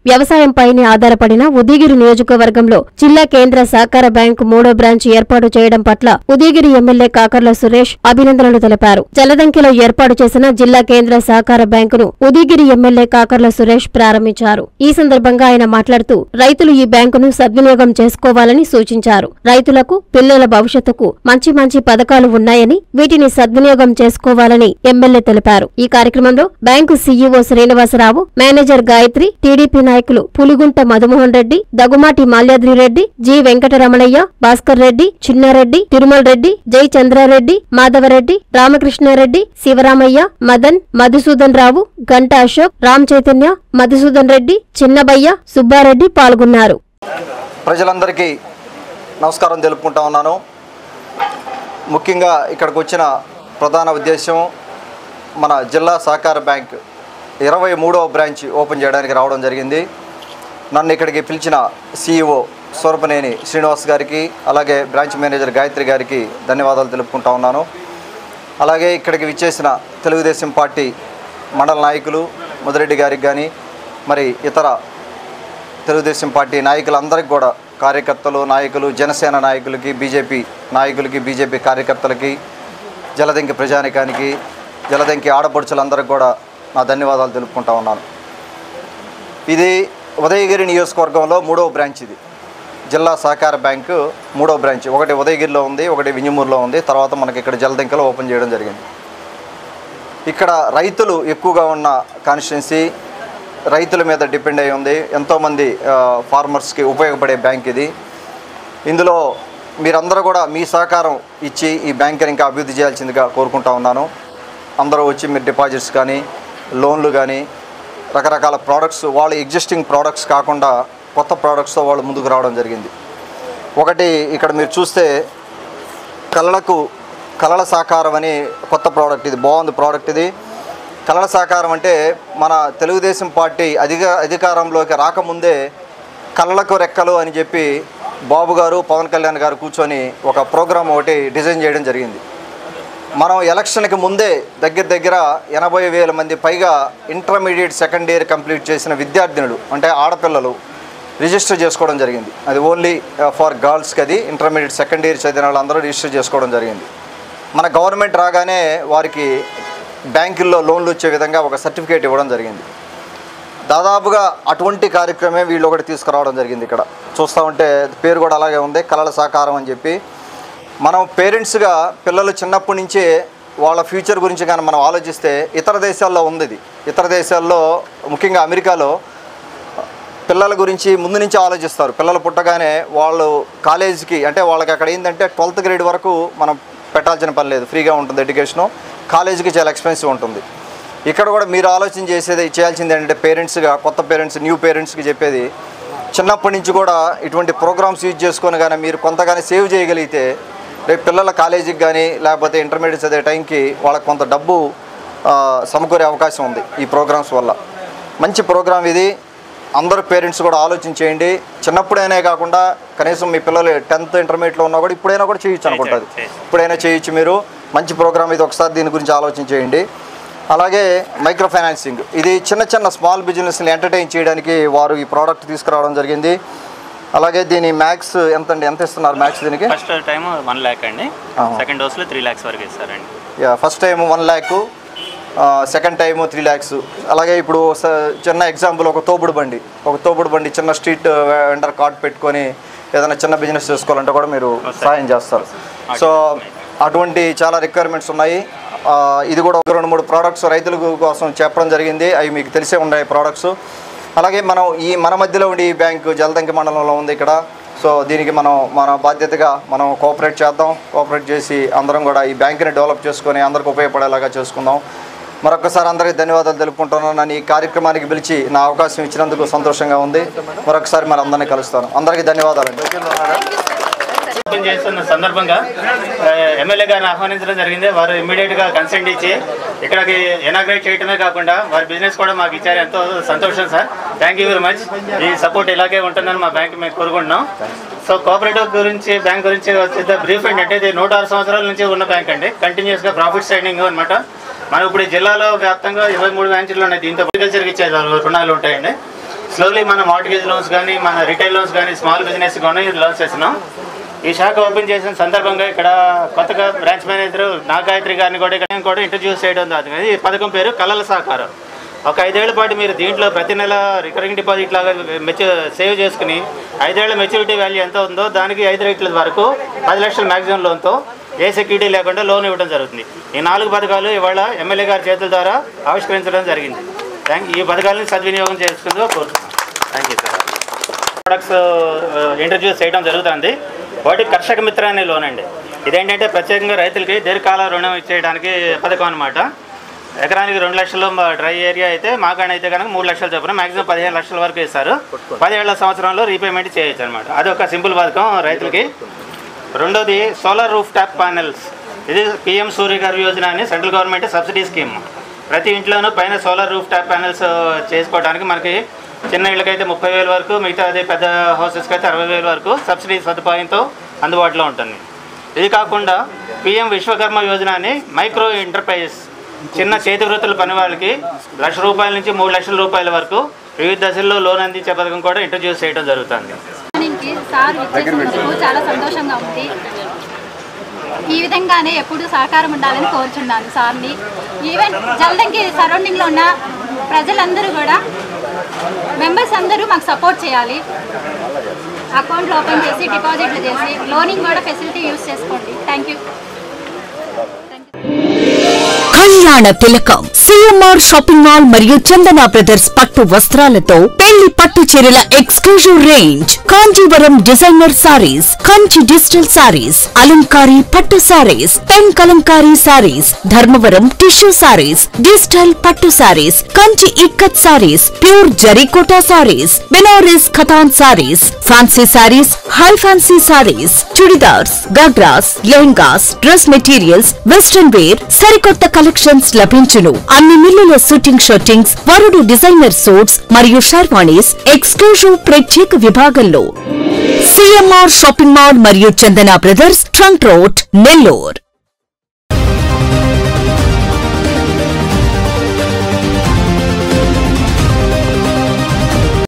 వ్యవసాయంపైనే ఆధారపడిన ఉదయగిరి నియోజకవర్గంలో జిల్లా కేంద్ర సహకార బ్యాంకు 3వ బ్రాంచ్ ఏర్పాటు చేయడం పట్ల ఉదయగిరి ఎమ్మెల్యే కాకర్ల సురేష్ అభినందనలు తెలిపారు. జలదంకిలో ఏర్పాటు చేసిన జిల్లా కేంద్ర సహకార బ్యాంకును ఉదయగిరి ఎమ్మెల్యే కాకర్ల సురేష్ ప్రారంభించారు. ఈ సందర్భంగా ఆయన మాట్లాడుతూ రైతులు ఈ బ్యాంకును సద్వినియోగం చేసుకోవాలని సూచించారు. రైతులకు పిల్లల భవిష్యత్తుకు మంచి పథకాలు ఉన్నాయని వీటిని సద్వినియోగం చేసుకోవాలని ఎమ్మెల్యే తెలిపారు. ఈ కార్యక్రమంలో bank CEO Srinivasarao, manager Gayatri, TDP నాయకులు పులిగుంట మధుమోహన్ రెడ్డి, దగుమాటి మాల్యాద్రి రెడ్డి, జి వెంకటరమణయ్య, భాస్కర్ రెడ్డి, చిన్నారెడ్డి, తిరుమల్ రెడ్డి, జై చంద్రారెడ్డి, మాధవరెడ్డి, రామకృష్ణారెడ్డి, శివరామయ్య, మదన్, మధుసూదన్ రావు, గంట అశోక్, రామ్ చైతన్య, మధుసూదన్ రెడ్డి, చిన్నబయ్య, సుబ్బారెడ్డి పాల్గొన్నారు. ప్రజలందరికీ నమస్కారం తెలుపుకుంటా ఉన్నాను. ముఖ్యంగా ఇక్కడికి వచ్చిన ప్రధాన ఉద్దేశం మన జిల్లా సహకార బ్యాంక్ 23వ బ్రాంచ్ ఓపెన్ చేయడానికి రావడం జరిగింది. నన్ను ఇక్కడికి పిలిచిన సీఈఓ సూరపనేని శ్రీనివాస్ గారికి, అలాగే బ్రాంచ్ మేనేజర్ గాయత్రి గారికి ధన్యవాదాలు తెలుపుకుంటా ఉన్నాను. అలాగే ఇక్కడికి విచ్చేసిన తెలుగుదేశం పార్టీ మండల నాయకులు ముదిరెడ్డి గారికి కానీ, మరి ఇతర తెలుగుదేశం పార్టీ నాయకులందరికీ కూడా, కార్యకర్తలు, నాయకులు, జనసేన నాయకులకి, బీజేపీ నాయకులకి, బీజేపీ కార్యకర్తలకి, జలదంకి ప్రజానికానికి, జలదంకి ఆడపడుచులందరికీ కూడా నా ధన్యవాదాలు తెలుపుకుంటా ఉన్నాను. ఇది ఉదయగిరి నియోజకవర్గంలో 3వ బ్రాంచ్. ఇది జిల్లా సహకార బ్యాంకు 3వ బ్రాంచ్. ఒకటి ఉదయగిరిలో ఉంది, ఒకటి వింజమూరులో ఉంది, తర్వాత మనకి ఇక్కడ జలదంకిలో ఓపెన్ చేయడం జరిగింది. ఇక్కడ రైతులు ఎక్కువగా ఉన్న కాన్స్టిట్యున్సీ, రైతుల మీద డిపెండ్ అయి ఉంది. ఎంతోమంది ఫార్మర్స్కి ఉపయోగపడే బ్యాంక్ ఇది. ఇందులో మీరందరూ కూడా మీ సహకారం ఇచ్చి ఈ బ్యాంకుని ఇంకా అభివృద్ధి చేయాల్సిందిగా కోరుకుంటా ఉన్నాను. అందరూ వచ్చి మీరు డిపాజిట్స్ కానీ, లోన్లు కానీ, రకరకాల ప్రోడక్ట్స్, వాళ్ళ ఎగ్జిస్టింగ్ ప్రోడక్ట్స్ కాకుండా కొత్త ప్రోడక్ట్స్తో వాళ్ళు ముందుకు రావడం జరిగింది. ఒకటి ఇక్కడ మీరు చూస్తే కళల సాకారం అని కొత్త ప్రోడక్ట్. ఇది బాగుంది ప్రోడక్ట్. ఇది కళల సాకారం అంటే మన తెలుగుదేశం పార్టీ అధికారంలోకి రాకముందే కళలకు రెక్కలు అని చెప్పి బాబు గారు, పవన్ కళ్యాణ్ గారు కూర్చొని ఒక ప్రోగ్రాం ఒకటి డిజైన్ చేయడం జరిగింది. మనం ఎలక్షన్కి ముందే దగ్గర 80,000 మంది పైగా ఇంటర్మీడియట్ సెకండ్ ఇయర్ కంప్లీట్ చేసిన విద్యార్థినులు, అంటే ఆడపిల్లలు రిజిస్టర్ చేసుకోవడం జరిగింది. అది ఓన్లీ ఫర్ గర్ల్స్కి. అది ఇంటర్మీడియట్ సెకండ్ ఇయర్ చదివిన వాళ్ళందరూ రిజిస్టర్ చేసుకోవడం జరిగింది. మన గవర్నమెంట్ రాగానే వారికి బ్యాంకుల్లో లోన్లు వచ్చే విధంగా ఒక సర్టిఫికేట్ ఇవ్వడం జరిగింది. దాదాపుగా అటువంటి కార్యక్రమే వీళ్ళు ఒకటి తీసుకురావడం జరిగింది. ఇక్కడ చూస్తూ ఉంటే పేరు కూడా అలాగే ఉంది, కళల సాకారం అని చెప్పి. మనం పేరెంట్స్గా పిల్లలు చిన్నప్పటి నుంచే వాళ్ళ ఫ్యూచర్ గురించి కానీ మనం ఆలోచిస్తే, ఇతర దేశాల్లో ఉంది ఇది. ఇతర దేశాల్లో ముఖ్యంగా అమెరికాలో పిల్లల గురించి ముందు నుంచి ఆలోచిస్తారు. పిల్లలు పుట్టగానే వాళ్ళు కాలేజీకి, అంటే వాళ్ళకి అక్కడ ఏంటంటే 12th గ్రేడ్ వరకు మనం పెట్టాల్సిన పని లేదు, ఫ్రీగా ఉంటుంది ఎడ్యుకేషను. కాలేజీకి చాలా ఎక్స్పెన్సివ్ ఉంటుంది. ఇక్కడ కూడా మీరు చేయాల్సింది ఏంటంటే పేరెంట్స్గా, కొత్త పేరెంట్స్, న్యూ పేరెంట్స్కి చెప్పేది, చిన్నప్పటి నుంచి కూడా ఇటువంటి ప్రోగ్రామ్స్ యూజ్ చేసుకొని కానీ మీరు కొంతగానే సేవ్ చేయగలిగితే రేపు పిల్లల కాలేజీకి కానీ లేకపోతే ఇంటర్మీడియట్ చదివే టైంకి వాళ్ళకి కొంత డబ్బు సమకూరే అవకాశం ఉంది ఈ ప్రోగ్రామ్స్ వల్ల. మంచి ప్రోగ్రామ్ ఇది. అందరూ పేరెంట్స్ కూడా ఆలోచించేయండి. చిన్నప్పుడైనా కాకుండా కనీసం మీ పిల్లలు 10th ఇంటర్మీడియట్లో ఉన్నా కూడా ఇప్పుడైనా కూడా చేయొచ్చు అనుకుంటుంది. ఇప్పుడైనా చేయొచ్చు మీరు. మంచి ప్రోగ్రామ్ ఇది. ఒకసారి దీని గురించి ఆలోచించేయండి. అలాగే మైక్రో ఫైనాన్సింగ్, ఇది చిన్న స్మాల్ బిజినెస్ని ఎంటర్టైన్ చేయడానికి వారు ఈ ప్రోడక్ట్ తీసుకురావడం జరిగింది. అలాగే దీని మ్యాక్స్ ఎంత ఇస్తున్నారు? మ్యాక్స్ దీనికి ఫస్ట్ టైం 1 lakh అండి, సెకండ్ డోస్లో 3 lakhs వరకు ఇస్తారండి. First time 1 lakh, second time 3 lakhs. అలాగే ఇప్పుడు చిన్న ఎగ్జాంపుల్, ఒక తోపుడు బండి చిన్న స్ట్రీట్ వెండర్ కార్డ్ పెట్టుకొని ఏదైనా చిన్న బిజినెస్ చేసుకోవాలంటే కూడా మీరు సహాయం చేస్తారు. సో అటువంటి చాలా రిక్వైర్మెంట్స్ ఉన్నాయి. ఇది కూడా ఒక 2-3 ప్రోడక్ట్స్ రైతుల కోసం చెప్పడం జరిగింది. అవి మీకు తెలిసే ఉన్నాయి ప్రోడక్ట్స్. అలాగే మన మధ్యలో ఉండి ఈ బ్యాంకు జలదంకి మండలంలో ఉంది ఇక్కడ. సో దీనికి మన బాధ్యతగా మనం కోఆపరేట్ చేద్దాం. కోఆపరేట్ చేసి అందరం కూడా ఈ బ్యాంకుని డెవలప్ చేసుకొని అందరికి ఉపయోగపడేలాగా చేసుకుందాం. మరొకసారి అందరికీ ధన్యవాదాలు తెలుపుకుంటున్నాను. నన్ను ఈ కార్యక్రమానికి పిలిచి నా అవకాశం ఇచ్చినందుకు సంతోషంగా ఉంది. మరొకసారి మన అందరినీ కలుస్తాను. అందరికీ ధన్యవాదాలండి. ఓపెన్ చేస్తున్న సందర్భంగా ఎమ్మెల్యే గారిని ఆహ్వానించడం జరిగింది. వారు ఇమ్మీడియట్గా కన్సెంట్ ఇచ్చి ఇక్కడికి ఇనాగ్రేట్ చేయడమే కాకుండా వారి బిజినెస్ కూడా మాకు ఇచ్చారు. ఎంతో సంతోషం sir. Thank you very much. ఈ సపోర్ట్ ఇలాగే ఉంటుందని మా బ్యాంక్ మేము కోరుకుంటున్నాం. సో కోఆపరేటివ్ గురించి, బ్యాంక్ గురించి వచ్చే బ్రీఫ్ ఏంటంటే, ఇది 106 సంవత్సరాల నుంచి ఉన్న బ్యాంక్ అండి. కంటిన్యూస్గా ప్రాఫిట్ సైడింగ్ అనమాట. మనం ఇప్పుడు జిల్లాలో వ్యాప్తంగా 23 బ్రాంచ్లు ఉన్నాయి. దీంతో అగ్రికల్చర్కి ఇచ్చే రుణాలు ఉంటాయండి. స్లోలీ మన మార్ట్గేజ్ లోన్స్ కానీ మన రిటైల్ లోన్స్ కానీ స్మాల్ బిజినెస్ కానీ లోన్స్ చేస్తున్నాం. ఈ శాఖ ఓపెన్ చేసిన సందర్భంగా ఇక్కడ కొత్తగా బ్రాంచ్ మేనేజర్ నాగాయత్రి గారిని కూడా ఇంట్రడ్యూస్ చేయడం జరుగుతుంది. ఈ పథకం పేరు కళల సహకారం. ఒక 5 ఏళ్ల పాటు మీరు దీంట్లో ప్రతి నెల రికరింగ్ డిపాజిట్ లాగా సేవ్ చేసుకుని 5 ఏళ్ల మెచ్యూరిటీ వాల్యూ ఎంత ఉందో దానికి 5 రెట్ల వరకు 10 లక్షల మ్యాక్సిమం లోన్తో ఏ సెక్యూరిటీ లేకుండా లోన్ ఇవ్వడం జరుగుతుంది. ఈ 4 పథకాలు ఇవాళ ఎమ్మెల్యే గారి చేతుల ద్వారా ఆవిష్కరించడం జరిగింది. ఈ పథకాలను సద్వినియోగం చేసుకుంటూ కోరుతున్నాను. Thank you sir. Products introduce చేయడం జరుగుతుంది. ఒకటి కర్షక మిత్ర అనే లోన్ అండి. ఇదేంటంటే ప్రత్యేకంగా రైతులకి దీర్ఘకాల రుణం ఇచ్చేయడానికి పథకం అనమాట. ఎకరానికి 2 లక్షలు డ్రై ఏరియా అయితే మాకాడ అయితే కనుక 3 లక్షలు చొప్పున మ్యాక్సిమం 15 లక్షల వరకు ఇస్తారు. 10 ఏళ్ల సంవత్సరంలో రీపేమెంట్ చేయొచ్చు అనమాట. అది ఒక సింపుల్ పథకం రైతులకి. రెండోది సోలార్ రూఫ్ టాప్ ప్యానెల్స్. ఇది PM సూర్యఘర్ యోజన అని సెంట్రల్ గవర్నమెంట్ సబ్సిడీ స్కీమ్. ప్రతి ఇంట్లోనూ పైన సోలార్ రూఫ్ టాప్ ప్యానెల్స్ చేసుకోవడానికి మనకి చిన్న ఇళ్ళకైతే 30,000 వరకు, మిగతా అదే పెద్ద హౌసెస్కి అయితే 60,000 వరకు సబ్సిడీ సదుపాయంతో అందుబాటులో ఉంటుంది. ఇది కాకుండా PM విశ్వకర్మ యోజన అని మైక్రో ఎంటర్ప్రైజెస్ చిన్న చేతి వృత్తుల పని వాళ్ళకి ₹1,00,000 నుంచి ₹3,00,000 వరకు వివిధ దశల్లో లోన్ అందించే పథకం కూడా ఇంట్రడ్యూస్ చేయడం జరుగుతుంది. చాలా సంతోషంగా ఉంది. ఈ విధంగానే ఎప్పుడు సహకారం ఉండాలని కోరుచున్నాను సార్ని. ఈవెన్ జలదంకి సరౌండింగ్లో ఉన్న ప్రజలందరూ కూడా మెంబర్స్ అందరూ మాకు సపోర్ట్ చేయాలి. అకౌంట్లు ఓపెన్ చేసి డిపాజిట్లు చేసి లోనింగ్ కూడా ఫెసిలిటీ యూజ్ చేసుకోండి. Thank you. Kalyana Tilakam CMR shopping mall మరియు చందన బ్రదర్స్ పట్టు వస్త్రాలతో పెళ్లి పట్టు చీరల exclusive range, Kanjeevaram designer sarees, Kanchi digital sarees, Alankari పట్టు sarees, pen Kalamkari sarees, Dharmavaram tissue sarees, digital పట్టు sarees, Kanchi ikkat sarees, pure Zarikota sarees, Benaras Katan sarees, fancy sarees, high fancy sarees, churidars, ghagras, lehengas, dress materials, western wear సరికొత్త collections లభించును. అన్ని మిల్లుల షూటింగ్ షర్టింగ్స్, వరుడు డిజైనర్ సూట్స్ మరియు sherwanis exclusive ప్రత్యేక విభాగంలో. CMR షాపింగ్ మాల్ మరియు Chandana brothers, trunk road, Nellore.